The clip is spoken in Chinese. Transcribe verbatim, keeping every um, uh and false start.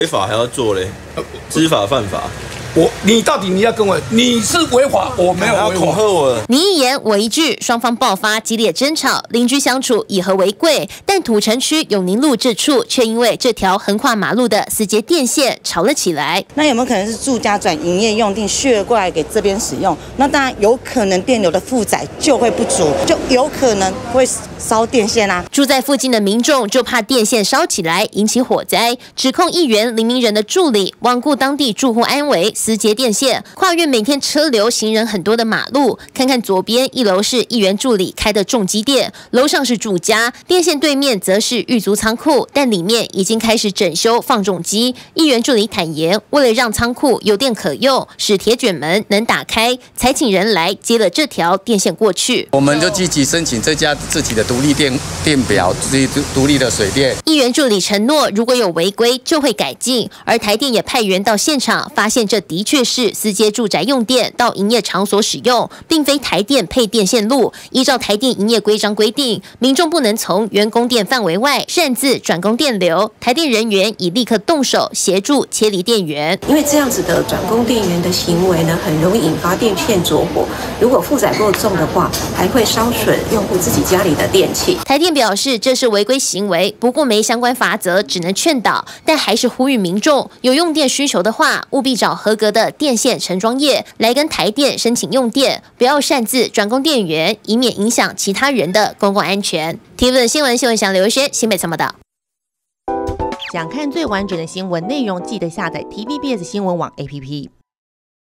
违法还要做嘞，知法犯法。 我你到底你要跟我，你是违法，我没有违法。 我你一言我一句，双方爆发激烈争吵，邻居相处以和为贵。但土城区永宁路这处却因为这条横跨马路的私接电线吵了起来。 那有没有可能是住家转营业用地削过来给这边使用？那当然有可能电流的负载就会不足，就有可能会烧电线啊。 住在附近的民众就怕电线烧起来引起火灾，指控议员林明仁的助理罔顾当地住户安危。私接电线，跨越每天车流行人很多的马路。看看左边一楼是议员助理开的重机店，楼上是住家，电线对面则是狱卒仓库，但里面已经开始整修放重机。议员助理坦言，为了让仓库有电可用，使铁卷门能打开，才请人来接了这条电线过去。 我们就积极申请这家自己的独立电电表，自己独立的水电。 议员助理承诺，如果有违规就会改进，而台电也派员到现场，发现这的确是私接住宅用电到营业场所使用，并非台电配电线路。依照台电营业规章规定，民众不能从原供电范围外擅自转供电流，台电人员已立刻动手协助切离电源。 因为这样子的转供电源的行为呢，很容易引发电线着火，如果负载过重的话，还会烧损用户自己家里的电器。 台电表示这是违规行为，不过没相关罚则，只能劝导，但还是呼吁民众有用电需求的话，务必找合格的电线承装业来跟台电申请用电，不要擅自转供电源，以免影响其他人的公共安全。T V B 新闻新闻详刘轩新北参报道。 想看最完整的新闻内容，记得下载 T V B S 新闻网 A P P。